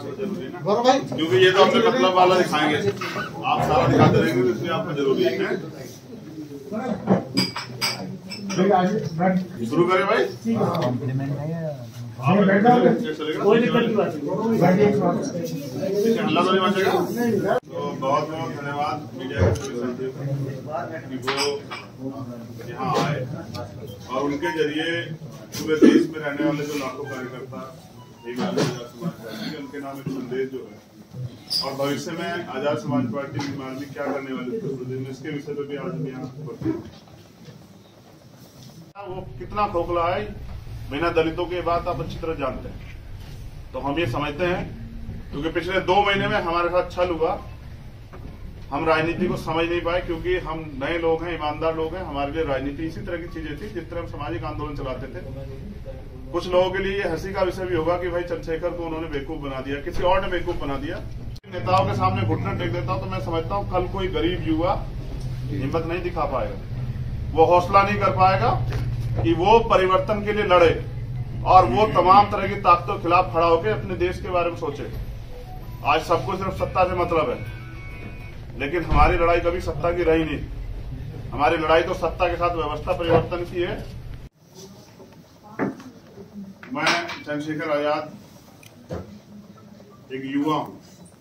जरूरी ना, क्योंकि ये तो अपने मतलब वाला दिखाएंगे, आप सारा दिखाते रहेंगे तो इसलिए आपको जरूरी है। शुरू करें भाई, कोई दिक्कत की बात नहीं, हल्ला तो नहीं मचेगा। तो बहुत बहुत धन्यवाद मीडिया के सभी साथियों कि वो यहाँ आए और उनके जरिए पूरे देश में रहने वाले जो लाखों कार्यकर्ता उनके नाम एक संदेश जो है और भविष्य में आजाद समाज पार्टी की मार्मिक क्या करने वाली उत्तर प्रदेश में, इसके विषय पर भी आज हम यहाँ वो कितना खोखला है बिना दलितों के बात आप अच्छी तरह जानते हैं। तो हम ये समझते हैं क्योंकि पिछले 2 महीने में हमारे साथ छल हुआ, हम राजनीति को समझ नहीं पाए क्योंकि हम नए लोग हैं, ईमानदार लोग हैं। हमारे लिए राजनीति इसी तरह की चीजें थी जिस तरह हम सामाजिक आंदोलन चलाते थे। कुछ लोगों के लिए हंसी का विषय भी होगा कि भाई चंद्रशेखर को उन्होंने बेवकूफ बना दिया, किसी और ने बेवकूफ बना दिया। नेताओं के सामने घुटने टेक देता हूं तो मैं समझता हूं कल कोई गरीब युवा हिम्मत नहीं दिखा पाएगा, वो हौसला नहीं कर पाएगा कि वो परिवर्तन के लिए लड़े और वो तमाम तरह की ताकतों के खिलाफ खड़ा होकर अपने देश के बारे में सोचे। आज सबको सिर्फ सत्ता से मतलब है, लेकिन हमारी लड़ाई कभी सत्ता की रही नहीं। हमारी लड़ाई तो सत्ता के साथ व्यवस्था परिवर्तन की है। मैं चंद्रशेखर आजाद एक युवा हूं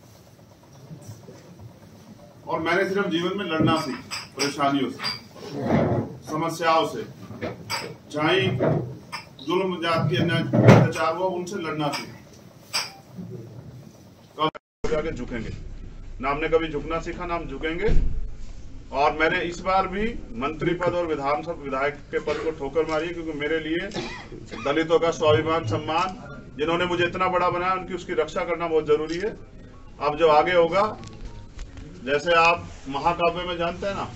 और मैंने सिर्फ जीवन में लड़ना सीखा, परेशानियों से, समस्याओं से, चाहे जुल्म जाति अत्याचार हुआ उनसे लड़ना सीखा। आगे झुकेंगे ना, हमने कभी झुकना सीखा ना हम झुकेंगे। और मैंने इस बार भी मंत्री पद और विधानसभा विधायक के पद को ठोकर मारी क्योंकि मेरे लिए दलितों का स्वाभिमान, सम्मान, जिन्होंने मुझे इतना बड़ा बनाया उनकी उसकी रक्षा करना बहुत जरूरी है। अब जो आगे होगा, जैसे आप महाकाव्य में जानते हैं ना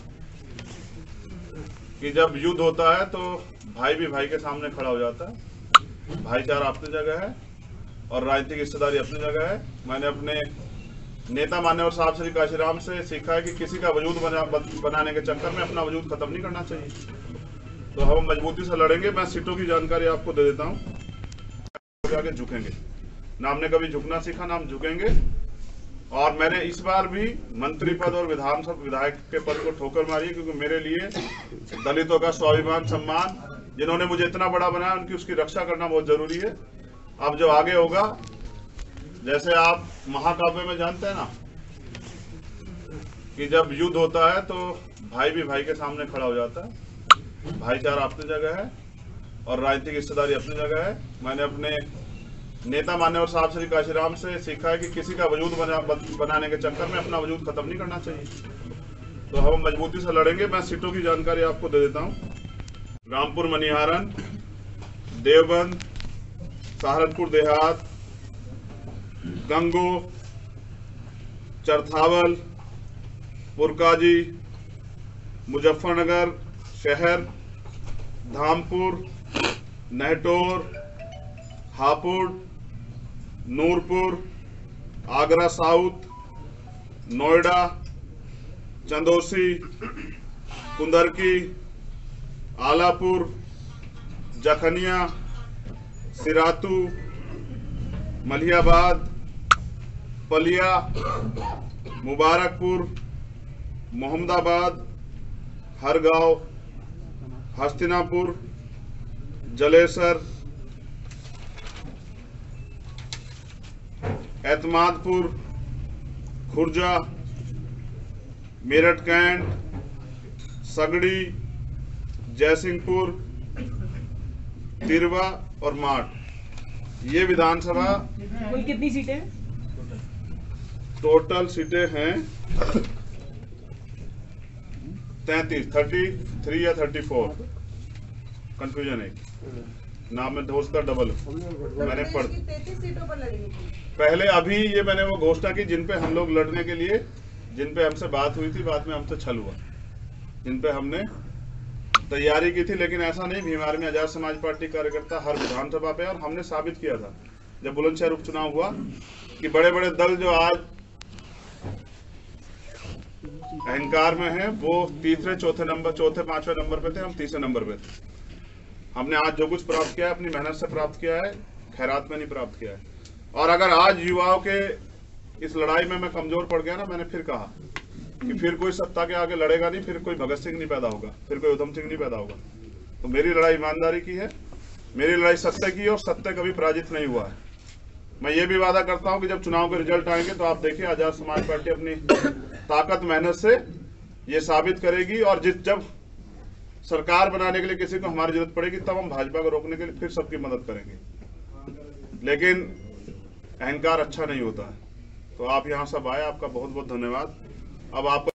कि जब युद्ध होता है तो भाई भी भाई के सामने खड़ा हो जाता है। भाईचारा अपनी जगह है और राजनीतिक हिस्सेदारी अपनी जगह है। मैंने अपने नेता मान्यवर साहब श्री काशीराम से सीखा है कि किसी का वजूद बनाने के चक्कर में अपना वजूद खत्म नहीं करना चाहिए। तो हम मजबूती से लड़ेंगे। मैं सीटों की जानकारी आपको दे देता हूँ, आगे झुकेंगे ना, हमने कभी झुकना सीखा ना हम झुकेंगे। और मैंने इस बार भी मंत्री पद और विधानसभा विधायक के पद को ठोकर मारी क्योंकि मेरे लिए दलितों का स्वाभिमान, सम्मान, जिन्होंने मुझे इतना बड़ा बनाया उनकी उसकी रक्षा करना बहुत जरूरी है। अब जो आगे होगा, जैसे आप महाकाव्य में जानते हैं ना कि जब युद्ध होता है तो भाई भी भाई के सामने खड़ा हो जाता है। भाईचारा अपनी जगह है और राजनीतिक हिस्सेदारी अपनी जगह है। मैंने अपने नेता मान्यवर साहब श्री काशीराम से सीखा है कि किसी का वजूद बनाने के चक्कर में अपना वजूद खत्म नहीं करना चाहिए। तो हम मजबूती से लड़ेंगे। मैं सीटों की जानकारी आपको दे देता हूँ। रामपुर मनिहारन, देवबंद, सहारनपुर देहात, गंगो, चरथावल, पुरकाजी, मुजफ्फरनगर शहर, धामपुर, नहटोर, हापुड़, नूरपुर, आगरा साउथ, नोएडा, चंदौसी, कुंदरकी, आलापुर, जखनिया, सिरातू, मलियाबाद, पलिया, मुबारकपुर, मोहम्मदाबाद, हरगांव, हस्तिनापुर, जलेसर, एतमादपुर, खुर्जा, मेरठ कैंट, सगड़ी, जयसिंहपुर, तिरवा और माठ। ये विधानसभा कुल कितनी सीटें? टोटल सीटें हैं 33 या 34, कंफ्यूजन है। नाम में दोस्त का डबल मैंने पढ़ 33 सीटों पर लड़ेंगे पहले। अभी ये मैंने वो घोषणा की जिन पे हम लोग लड़ने के लिए, जिन पे हमसे बात हुई थी, बाद में हमसे छल हुआ, जिन पे हमने तैयारी की थी। लेकिन ऐसा नहीं, भीमार में आजाद समाज पार्टी कार्यकर्ता हर विधानसभा पे, और हमने साबित किया था जब बुलंदशहर उपचुनाव हुआ कि बड़े बड़े दल जो आज अहंकार में हैं वो तीसरे, चौथे, पांचवें नंबर पे थे, हम तीसरे नंबर पे थे। हमने आज जो कुछ प्राप्त किया है अपनी मेहनत से प्राप्त किया है, खैरात में नहीं प्राप्त किया है। और अगर आज युवाओं के इस लड़ाई में मैं कमजोर पड़ गया ना, मैंने फिर कहा कि फिर कोई सत्ता के आगे लड़ेगा नहीं, फिर कोई भगत सिंह नहीं पैदा होगा, फिर कोई उधम सिंह नहीं पैदा होगा। तो मेरी लड़ाई ईमानदारी की है, मेरी लड़ाई सत्य की है, और सत्य कभी पराजित नहीं हुआ है। मैं ये भी वादा करता हूं कि जब चुनाव के रिजल्ट आएंगे तो आप देखिए आजाद समाज पार्टी अपनी ताकत मेहनत से ये साबित करेगी, और जब सरकार बनाने के लिए किसी को हमारी जरूरत पड़ेगी तब हम भाजपा को रोकने के लिए फिर सबकी मदद करेंगे। लेकिन अहंकार अच्छा नहीं होता है। तो आप यहाँ सब आए, आपका बहुत बहुत धन्यवाद। अब आपको